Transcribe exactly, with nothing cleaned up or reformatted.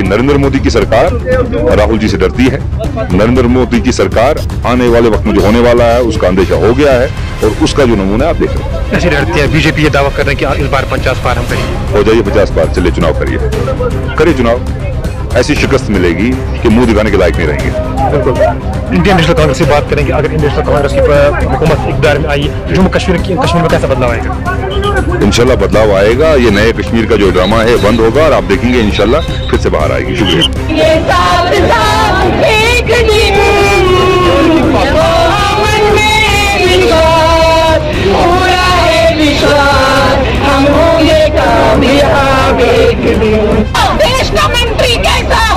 लेकिन नरेंद्र मोदी की सरकार राहुल जी से डरती है। नरेंद्र मोदी की सरकार आने वाले वक्त में जो होने वाला है उसका अंदेशा हो गया है और उसका जो नमूना आप देख रहे हैं। ऐसे डरती है बीजेपी ये दावा कर रहे हैं कि इस बार पचास पार हम करेंगे। हो जाइए पचास पार, चलिए चुनाव करिए, करिए चुनाव। ऐसी शिकस्त मिलेगी कि मुंह दिखाने के लायक नहीं रहेंगे। बिल्कुल। इंडियन नेशनल कांग्रेस की बात करेंगे, अगर इंडियन नेशनल कांग्रेस की हुकूमत इक़्तिदार में आई, जम्मू कश्मीर की कश्मीर में कैसा बदलाव आएगा? इंशाल्लाह बदलाव आएगा। ये नए कश्मीर का जो ड्रामा है बंद होगा और आप देखेंगे इंशाल्लाह फिर से बाहर आएगी। शुक्रिया। देश का मंत्री कैसा